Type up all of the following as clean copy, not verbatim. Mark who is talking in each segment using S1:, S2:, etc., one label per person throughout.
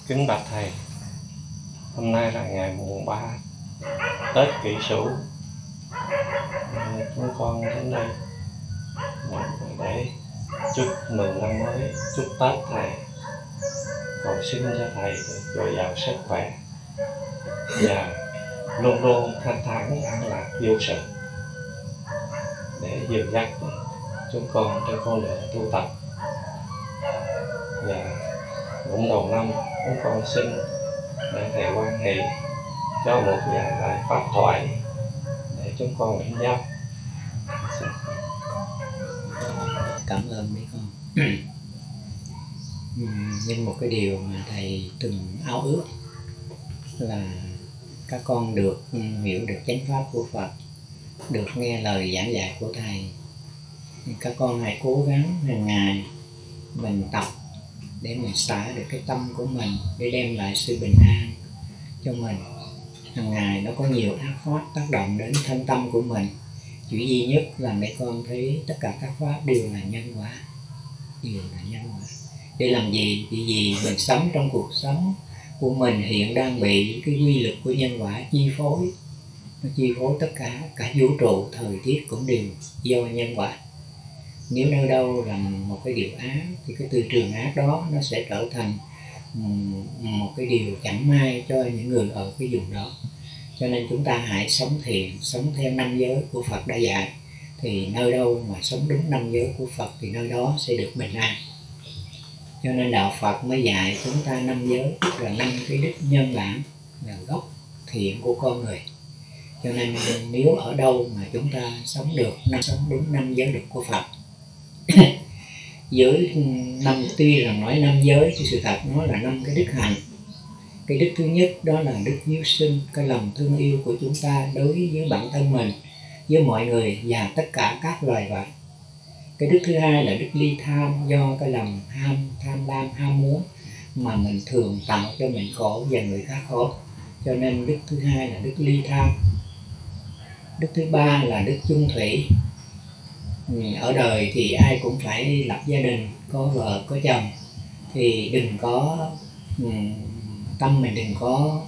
S1: Kính bạch thầy, hôm nay là ngày mùng 3 Tết Kỷ Sửu. Chúng con đến đây để chúc mừng năm mới, chúc Tết thầy, cầu xin cho thầy được dồi dào sức khỏe và luôn luôn thanh thản an lạc vô sự, để dìu dắt chúng con trên con đường tu tập. Và cũng đầu năm chúng con xin để thầy quan hệ cho một vài lời pháp thoại để chúng con lãnh giáo.
S2: Cảm ơn mấy con. Nhưng một cái điều mà thầy từng ao ước là các con được hiểu được chánh pháp của Phật, được nghe lời giảng dạy của thầy. Các con hãy cố gắng hàng ngày mình tập để mình xả được cái tâm của mình, để đem lại sự bình an cho mình. Hàng ngày nó có nhiều ác pháp tác động đến thân tâm của mình. Chỉ duy nhất là mấy con thấy tất cả các pháp đều là nhân quả, đều là nhân quả. Để làm gì? Vì mình sống trong cuộc sống của mình hiện đang bị cái quy luật của nhân quả chi phối. Nó chi phối tất cả vũ trụ, thời tiết cũng đều do nhân quả. Nếu nơi đâu làm một cái điều ác thì cái từ trường ác đó nó sẽ trở thành một cái điều chẳng may cho những người ở cái vùng đó. Cho nên chúng ta hãy sống thiện, sống theo năm giới của Phật đã dạy. Thì nơi đâu mà sống đúng năm giới của Phật thì nơi đó sẽ được bình an. Cho nên Đạo Phật mới dạy chúng ta năm giới, tức là năm cái đức nhân bản, là gốc thiện của con người. Cho nên nếu ở đâu mà chúng ta sống đúng năm giới luật của Phật. Giới năm, tuy là nói năm giới thì sự thật nó là năm cái đức hạnh. Cái đức thứ nhất đó là đức hiếu sinh, cái lòng thương yêu của chúng ta đối với bản thân mình, với mọi người và tất cả các loài vật. Cái đức thứ hai là đức ly tham, do cái lòng tham lam, ham muốn mà mình thường tạo cho mình khổ và người khác khổ. Cho nên đức thứ hai là đức ly tham. Đức thứ ba là đức chung thủy. Ở đời thì ai cũng phải lập gia đình, có vợ, có chồng. Thì đừng có tâm mình đừng có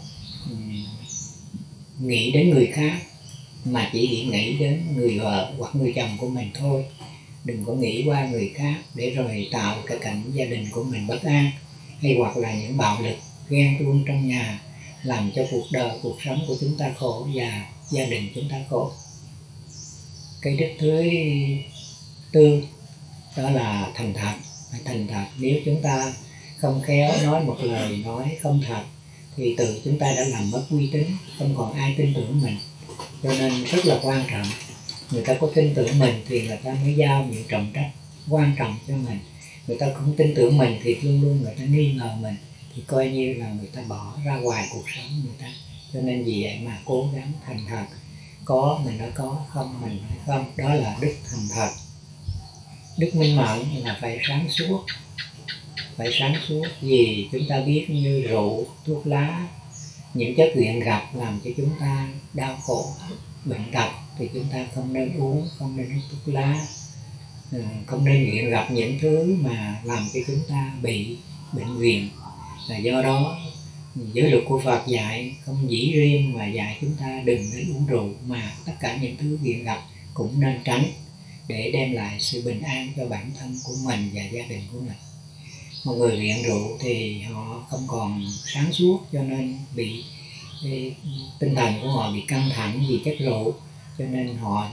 S2: nghĩ đến người khác, mà chỉ nghĩ đến người vợ hoặc người chồng của mình thôi. Đừng có nghĩ qua người khác để rồi tạo cái cảnh gia đình của mình bất an, hay hoặc là những bạo lực, ghen tuông trong nhà, làm cho cuộc sống của chúng ta khổ và gia đình chúng ta khổ. Cái đức thứ tư đó là thành thật. Phải thành thật. Nếu chúng ta không khéo nói một lời nói không thật thì tự chúng ta đã làm mất uy tín, không còn ai tin tưởng mình. Cho nên rất là quan trọng, người ta có tin tưởng mình thì người ta mới giao những trọng trách quan trọng cho mình. Người ta không tin tưởng mình thì luôn luôn người ta nghi ngờ mình, thì coi như là người ta bỏ ra ngoài cuộc sống người ta. Cho nên vì vậy mà cố gắng thành thật. Có mình nói có, không mình nói không. Đó là đức thành thật. Đức minh mẫn là phải sáng suốt. Phải sáng suốt, vì chúng ta biết như rượu, thuốc lá, những chất nghiện gặp làm cho chúng ta đau khổ, bệnh tật, thì chúng ta không nên uống, không nên hút thuốc lá, không nên nghiện gặp những thứ mà làm cho chúng ta bị bệnh viện. Là do đó giới luật của Phật dạy không chỉ riêng mà dạy chúng ta đừng nên uống rượu, mà tất cả những thứ nghiện gặp cũng nên tránh, để đem lại sự bình an cho bản thân của mình và gia đình của mình. Một người nghiện rượu thì họ không còn sáng suốt, cho nên bị tinh thần của họ bị căng thẳng vì chất rượu, cho nên họ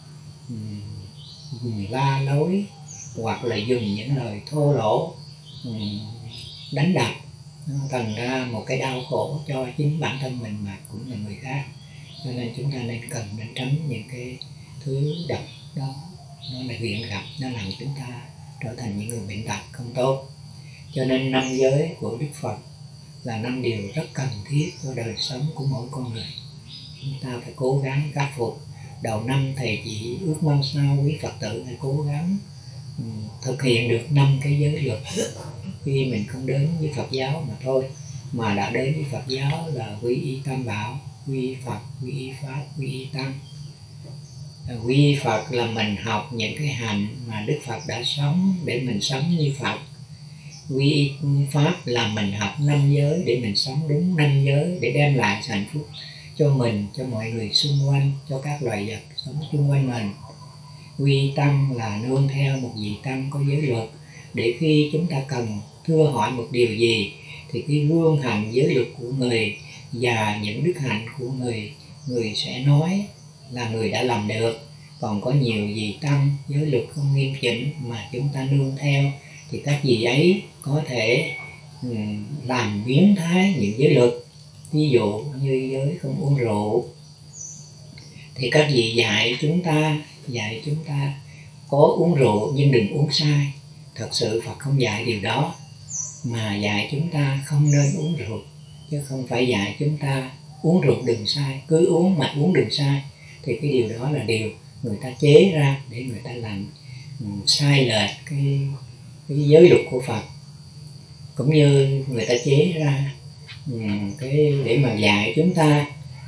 S2: la lối hoặc là dùng những lời thô lỗ, đánh đập, thành ra một cái đau khổ cho chính bản thân mình mà cũng là người khác. Cho nên chúng ta nên tránh những cái thứ độc đó. Nó là nghiện gặp, nó làm chúng ta trở thành những người bệnh tật không tốt. Cho nên năm giới của Đức Phật là năm điều rất cần thiết cho đời sống của mỗi con người. Chúng ta phải cố gắng khắc phục. Đầu năm thầy chỉ ước mong sao quý Phật tử phải cố gắng thực hiện được 5 cái giới luật. Khi mình không đến với Phật giáo mà thôi, mà đã đến với Phật giáo là quy y Tam Bảo, quy y Phật, quy y Pháp, quy y Tăng. Quy y Phật là mình học những cái hành mà Đức Phật đã sống để mình sống như Phật. quy y pháp là mình học 5 giới để mình sống đúng 5 giới, để đem lại hạnh phúc cho mình, cho mọi người xung quanh, cho các loài vật sống xung quanh mình. Quy y tăng là nương theo một vị tăng có giới luật, để khi chúng ta cần thưa hỏi một điều gì thì cái gương hành giới luật của người và những đức hạnh của người sẽ nói là người đã làm được. Còn có nhiều vị tăng giới luật không nghiêm chỉnh mà chúng ta nương theo thì các vị ấy có thể làm biến thái những giới luật. Ví dụ như giới không uống rượu thì các vị dạy chúng ta có uống rượu nhưng đừng uống sai. Thật sự Phật không dạy điều đó, mà dạy chúng ta không nên uống rượu, chứ không phải dạy chúng ta uống rượu đừng sai, cứ uống mà uống đừng sai. Thì cái điều đó là điều người ta chế ra để người ta làm sai lệch cái giới luật của Phật. Cũng như người ta chế ra cái để mà dạy chúng ta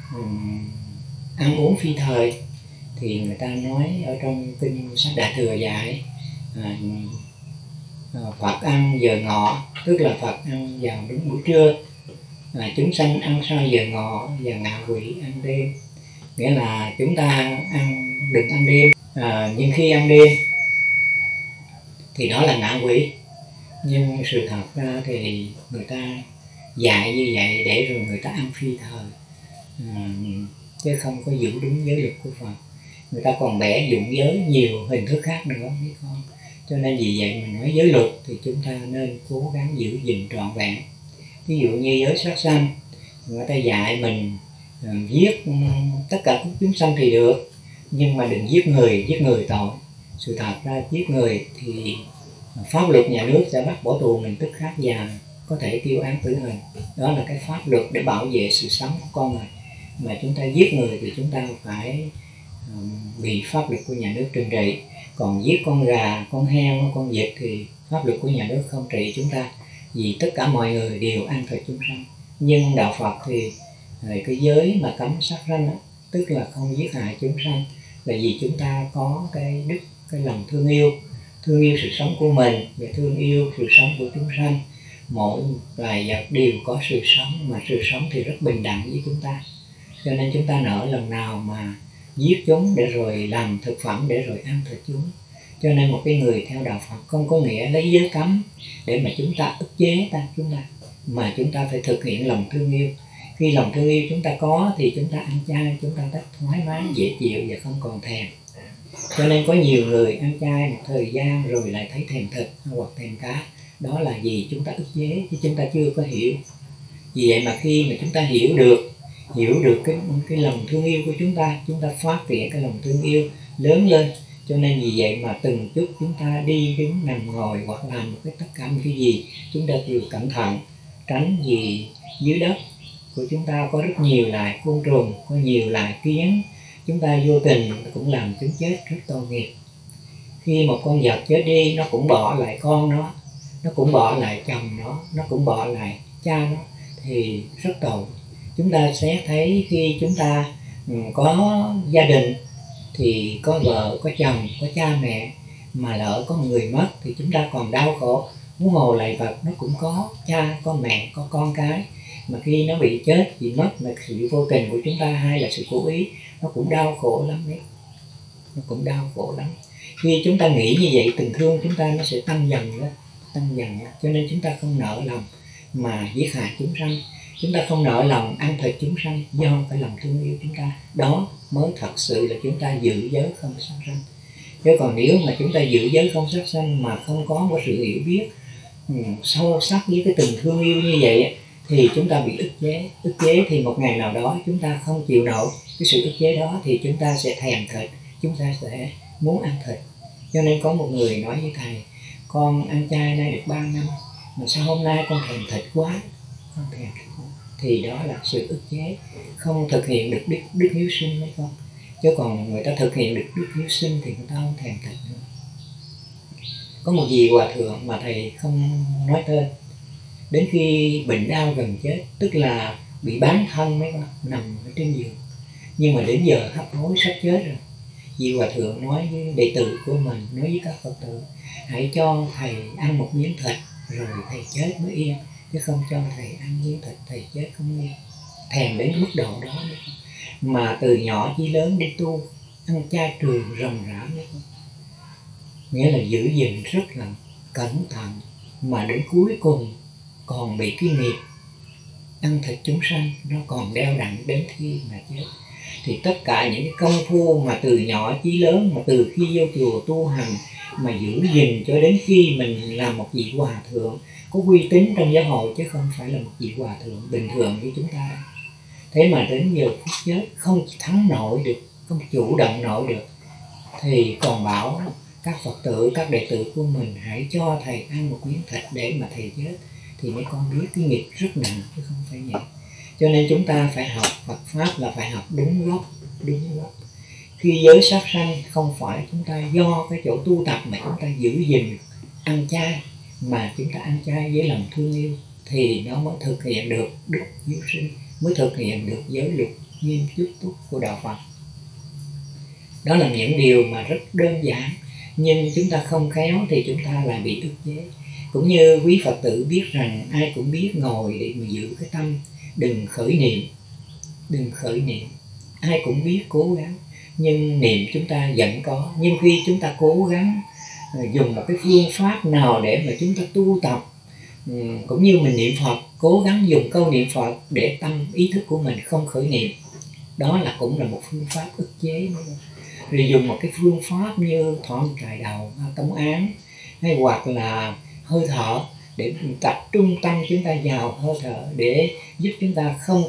S2: ăn uống phi thời, thì người ta nói ở trong kinh sách Đại Thừa dạy Phật ăn giờ ngọ, tức là Phật ăn vào đúng buổi trưa, chúng sanh ăn sau giờ ngọ, và ngạ quỷ ăn đêm. Nghĩa là chúng ta đừng ăn đêm, nhưng khi ăn đêm thì đó là ngạ quỷ. Nhưng sự thật ra thì người ta dạy như vậy để rồi người ta ăn phi thời, chứ không có giữ đúng giới luật của Phật. Người ta còn vẽ dụng giới nhiều hình thức khác nữa mấy con. Cho nên vì vậy mình nói giới luật thì chúng ta nên cố gắng giữ gìn trọn vẹn. Ví dụ như giới sát sanh, người ta dạy mình giết tất cả các chúng sanh thì được, nhưng mà đừng giết người tội. Sự thật ra giết người thì pháp luật nhà nước sẽ bắt bỏ tù mình tức khắc và có thể tiêu án tử hình. Đó là cái pháp luật để bảo vệ sự sống của con người. Mà chúng ta giết người thì chúng ta phải bị pháp luật của nhà nước trừng trị. Còn giết con gà, con heo, con vịt thì pháp luật của nhà nước không trị chúng ta, vì tất cả mọi người đều ăn thịt chúng sanh. Nhưng đạo Phật thì cái giới mà cấm sát sanh đó, tức là không giết hại chúng sanh, là vì chúng ta có cái đức, cái lòng thương yêu sự sống của mình và thương yêu sự sống của chúng sanh. Mỗi loài vật đều có sự sống, mà sự sống thì rất bình đẳng với chúng ta. Cho nên chúng ta nỡ lần nào mà giết chúng để rồi làm thực phẩm để rồi ăn thịt chúng. Cho nên một cái người theo đạo Phật không có nghĩa lấy giới cấm để mà chúng ta ức chế chúng ta, mà chúng ta phải thực hiện lòng thương yêu. Khi lòng thương yêu chúng ta có thì chúng ta ăn chay, chúng ta rất thoải mái, dễ chịu và không còn thèm. Cho nên có nhiều người ăn chay một thời gian rồi lại thấy thèm thịt hoặc thèm cá. Đó là vì chúng ta ức chế chứ chúng ta chưa có hiểu. Vì vậy mà khi mà chúng ta hiểu được cái lòng thương yêu của chúng ta phát triển cái lòng thương yêu lớn lên. Cho nên vì vậy mà từng chút chúng ta đi đứng nằm ngồi hoặc làm một cái tất cả một cái gì chúng ta đều cẩn thận, tránh vì dưới đất của chúng ta có rất nhiều loài côn trùng, có nhiều loài kiến. Chúng ta vô tình cũng làm chúng chết rất tội nghiệp. Khi một con vật chết đi, nó cũng bỏ lại con nó cũng bỏ lại chồng nó cũng bỏ lại cha nó, thì rất tội. Chúng ta sẽ thấy khi chúng ta có gia đình thì có vợ, có chồng, có cha mẹ, mà lỡ có người mất thì chúng ta còn đau khổ. Huống hồ lại vật nó cũng có cha, có mẹ, có con cái, mà khi nó bị chết, bị mất là sự vô tình của chúng ta hay là sự cố ý, nó cũng đau khổ lắm đấy. Nó cũng đau khổ lắm. Khi chúng ta nghĩ như vậy, tình thương chúng ta nó sẽ tăng dần đó. Cho nên chúng ta không nỡ lòng mà giết hại chúng sanh. Chúng ta không nỡ lòng ăn thịt chúng sanh do cái lòng thương yêu chúng ta. Đó mới thật sự là chúng ta giữ giới không sát sanh. Chứ còn nếu mà chúng ta giữ giới không sát sanh mà không có một sự hiểu biết sâu sắc với cái tình thương yêu như vậy thì chúng ta bị ức chế. Ức chế thì một ngày nào đó chúng ta không chịu nổi cái sự ức chế đó thì chúng ta sẽ thèm thịt, chúng ta sẽ muốn ăn thịt. Cho nên có một người nói với thầy: con ăn chay nay được 3 năm mà sao hôm nay con thèm thịt quá, con thèm thịt quá. Thì đó là sự ức chế, không thực hiện được đức hiếu sinh mấy con. Chứ còn người ta thực hiện được đức hiếu sinh thì người ta không thèm thịt nữa. Có một vị hòa thượng mà thầy không nói tên, đến khi bệnh đau gần chết, tức là bị bán thân mấy con, nằm ở trên giường, nhưng mà đến giờ hấp hối sắp chết rồi. Vị hòa thượng nói với đệ tử của mình, nói với các Phật tử: hãy cho thầy ăn một miếng thịt rồi thầy chết mới yên, chứ không cho thầy ăn miếng thịt thầy chết không yên. Thèm đến mức độ đó nữa. Mà từ nhỏ chí lớn đi tu, ăn chay trường ròng rã nữa. Nghĩa là giữ gìn rất là cẩn thận, mà đến cuối cùng còn bị cái nghiệp ăn thịt chúng sanh nó còn đeo đặng đến khi mà chết. Thì tất cả những cái công phu mà từ nhỏ chí lớn, mà từ khi vô chùa tu hành mà giữ gìn cho đến khi mình làm một vị hòa thượng có uy tín trong giáo hội, chứ không phải là một vị hòa thượng bình thường như chúng ta. Thế mà đến giờ phút chết không thắng nổi được, không chủ động nổi được, thì còn bảo các Phật tử, các đệ tử của mình hãy cho thầy ăn một miếng thịt để mà thầy chết, thì mấy con biết cái nghiệp rất nặng chứ không phải nhẹ. Cho nên chúng ta phải học Phật Pháp là phải học đúng gốc, đúng gốc. Khi giới sát sanh không phải chúng ta do cái chỗ tu tập mà chúng ta giữ gìn ăn chay, mà chúng ta ăn chay với lòng thương yêu, thì nó mới thực hiện được đức hiếu sinh, mới thực hiện được giới luật nghiêm chúc túc của đạo Phật. Đó là những điều mà rất đơn giản, nhưng chúng ta không khéo thì chúng ta lại bị ức chế. Cũng như quý Phật tử biết rằng ai cũng biết ngồi để mà giữ cái tâm, đừng khởi niệm, đừng khởi niệm. Ai cũng biết cố gắng, nhưng niệm chúng ta vẫn có. Nhưng khi chúng ta cố gắng dùng một cái phương pháp nào để mà chúng ta tu tập, cũng như mình niệm Phật, cố gắng dùng câu niệm Phật để tâm ý thức của mình không khởi niệm, đó là cũng là một phương pháp ức chế nữa. Rồi dùng một cái phương pháp như thọ trại đầu, tống án, hay hoặc là hơi thở, để tập trung tâm chúng ta vào hơi thở để giúp chúng ta không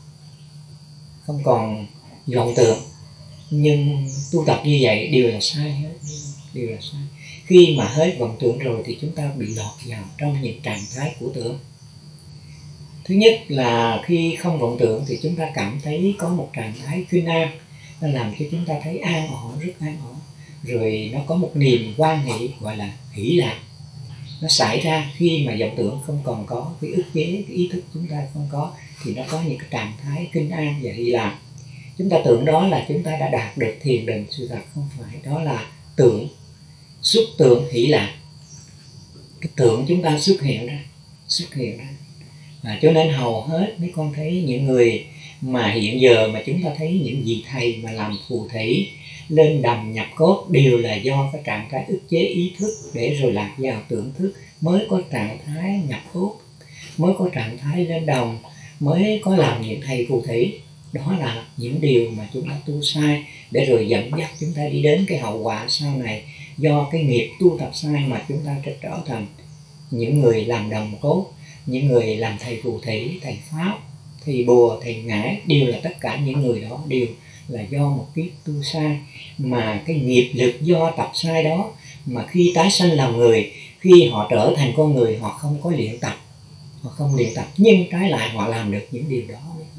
S2: còn vọng tưởng. Nhưng tu tập như vậy đều là sai hết, đều là sai. Khi mà hết vọng tưởng rồi thì chúng ta bị lọt vào trong những trạng thái của tưởng. Thứ nhất là khi không vọng tưởng thì chúng ta cảm thấy có một trạng thái kinh an, nó làm cho chúng ta thấy an ổn, rất an ổn. Rồi nó có một niềm hoan hỷ gọi là hỷ lạc. Nó xảy ra khi mà vọng tưởng không còn có, cái ức chế, cái ý thức chúng ta không có, thì nó có những cái trạng thái kinh an và hỷ lạc. Chúng ta tưởng đó là chúng ta đã đạt được thiền định, sự thật không phải, đó là tưởng, xúc tưởng hỷ lạc. Cái tưởng chúng ta xuất hiện ra. Cho nên hầu hết mấy con thấy những người mà hiện giờ mà chúng ta thấy những vị thầy mà làm phù thủy lên đầm nhập cốt đều là do cái trạng thái ức chế ý thức để rồi lạc vào tưởng thức, mới có trạng thái nhập cốt, mới có trạng thái lên đồng, mới có làm những thầy phù thủy. Đó là những điều mà chúng ta tu sai, để rồi dẫn dắt chúng ta đi đến cái hậu quả sau này. Do cái nghiệp tu tập sai mà chúng ta sẽ trở thành những người làm đồng cốt, những người làm thầy phù thủy, thầy pháp, thầy bùa, thầy ngải, đều là tất cả những người đó đều là do một kiếp tu sai. Mà cái nghiệp lực do tập sai đó, mà khi tái sanh làm người, khi họ trở thành con người, họ không có luyện tập, nhưng trái lại họ làm được những điều đó.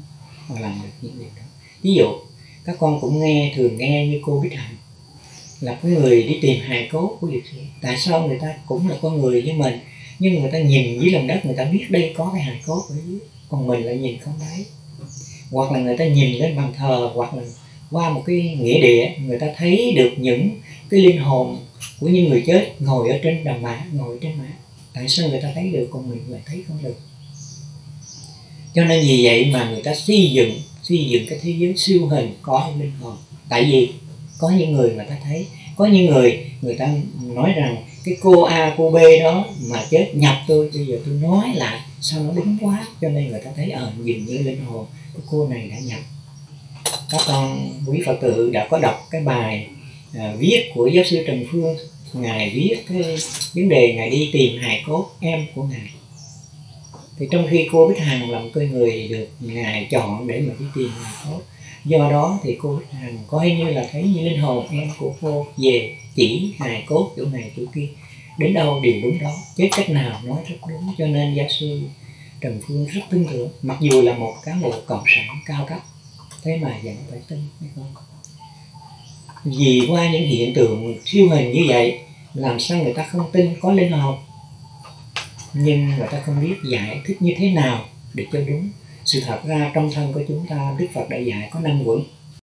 S2: Ví dụ các con cũng thường nghe như cô Bích Hạnh là cái người đi tìm hài cốt của liệt sĩ. Tại sao người ta cũng là con người như mình, nhưng người ta nhìn dưới lòng đất, người ta biết đây có cái hài cốt ở dưới, còn mình lại nhìn không thấy. Hoặc là người ta nhìn lên bàn thờ, hoặc là qua một cái nghĩa địa, người ta thấy được những cái linh hồn của những người chết ngồi ở trên đầm mã, ngồi trên mã. Tại sao người ta thấy được, còn mình lại thấy không được? Cho nên vì vậy mà người ta xây dựng cái thế giới siêu hình có linh hồn. Tại vì có những người mà ta thấy, có những người ta nói rằng cái cô A, cô B đó mà chết nhập tôi, bây giờ tôi nói lại sao nó đúng quá, cho nên người ta thấy nhìn như linh hồn của cô này đã nhập. Các con quý Phật tử đã có đọc cái bài viết của giáo sư Trần Phương. Ngài viết cái vấn đề Ngài đi tìm hài cốt em của Ngài. Thì trong khi cô Bích Hằng là một người được Ngài chọn để mà đi tìm hài cốt, do đó thì cô Bích Hằng coi như là thấy như linh hồn em của cô về chỉ hài cốt chỗ này chỗ kia, đến đâu đều đúng đó, chứ cách nào nói rất đúng. Cho nên giáo sư Trần Phương rất tin tưởng, mặc dù là một cán bộ cộng sản cao cấp, thế mà vẫn phải tin, hay không? Vì qua những hiện tượng siêu hình như vậy, làm sao người ta không tin có linh hồn? Nhưng người ta không biết giải thích như thế nào để cho đúng. Sự thật ra trong thân của chúng ta, Đức Phật đã dạy có 5 quẩn.